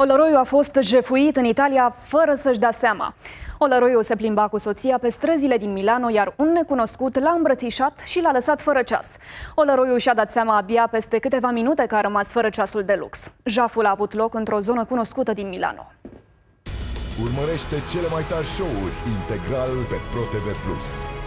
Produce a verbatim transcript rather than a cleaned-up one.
Olăroiu a fost jefuit în Italia fără să-și dea seama. Olăroiu se plimba cu soția pe străzile din Milano, iar un necunoscut l-a îmbrățișat și l-a lăsat fără ceas. Olăroiu și-a dat seama abia peste câteva minute că a rămas fără ceasul de lux. Jaful a avut loc într-o zonă cunoscută din Milano. Urmărește cele mai tari show-uri integral pe ProTV plus.